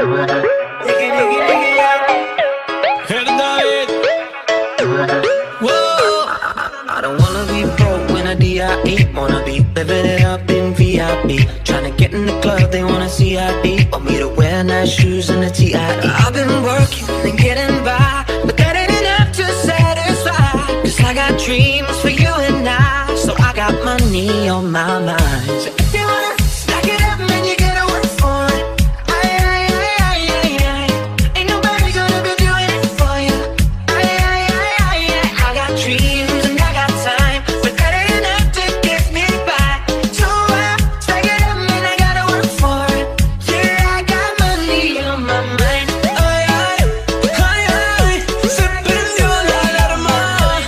I don't wanna be broke when I D.I.E. Wanna be living it up in VIP. Tryna get in the club, they wanna see I.D. Want me to wear nice shoes and a T.I.E. I've been working and getting by, but that ain't enough to satisfy. Cause I got dreams for you and I, so I got money on my mind. So if you wanna stack it up, man, you gotta work for it. Ain't nobody gonna be doing it for you. I got dreams and I got time, but that ain't enough to get me by. So I stack it up, man, I gotta work for it. Yeah, I got money on my mind. Se prendió la alarma.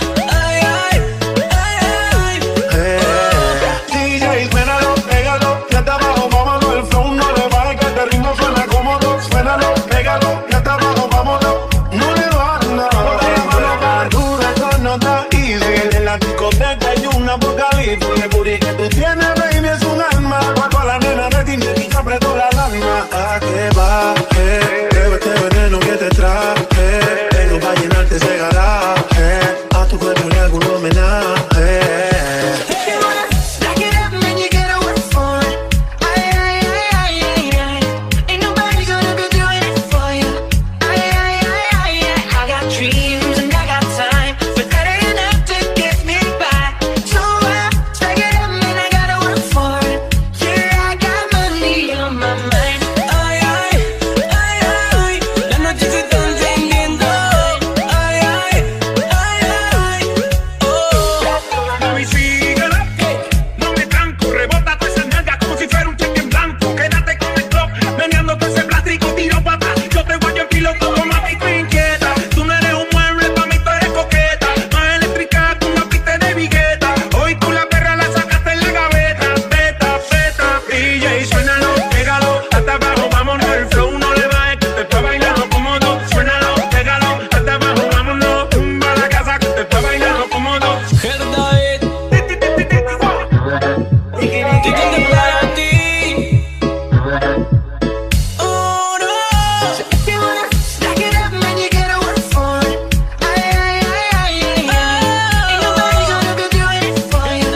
DJ, suénalo, pégalo, ya está abajo, vámonos. El flow no le va, que este ritmo suena cómodo. Suénalo, pégalo, ya está abajo, vámonos. No le va, no. Bota la mano para arriba, eso no está easy. En la discoteca hay un apocalipsis. El booty que tú tienes, baby, es un alma. Cuando la nena de ti y te apretó la lágrima. ¿A qué va? Bebe este veneno que te traje. Tengo para llenarte ese garaje. A tu cuerpo le hago un homenaje. If you wanna stack it up, man, you gotta work for it. Ain't nobody gonna be doing it for you. I got dreams and I got time, but that ain't enough to get me by. So I stack it up, man, I gotta work for it. Yeah, I got money on my mind. La noche se está encendiendo. Mami, síguela, no me tranco, rebota toda esa nalga como si fuera un cheque en blanco. Quédate con el club, meneando todo ese plástico, tiro pa' atrás. Yo te voy en piloto, mami, tú inquieta. Tú no eres un mueble, pa' mí tú eres coqueta. Más eléctrica que una pista de vigueta. Hoy tú la perra la sacaste en la gaveta. Beta, beta, DJ, suénalo, pégalo, hasta abajo, vámonos. El flow no le va, que te está bailando cómodo. Suénalo, pégalo, hasta abajo, vámonos. Tumba la casa, que te está bailando cómodo. ¿Qué te para ti? Oh no. So if you wanna stack it up, man, you gotta work for it. Ain't nobody gonna be doing it for you.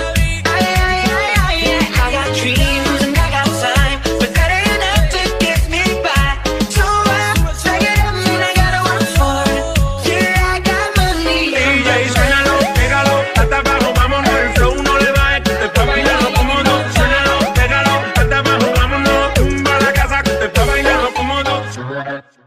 I got dreams and I got time, but that ain't enough to get me by. So I stack it up, man, I gotta work for it. Yeah, I got money on my DJ, suénalo, pégalo, hasta abajo, vámonos. El flow no le va, que te está bailando cómodo. Suénalo, pégalo, hasta abajo, vámonos. Tumba la casa, que te está bailando cómodo.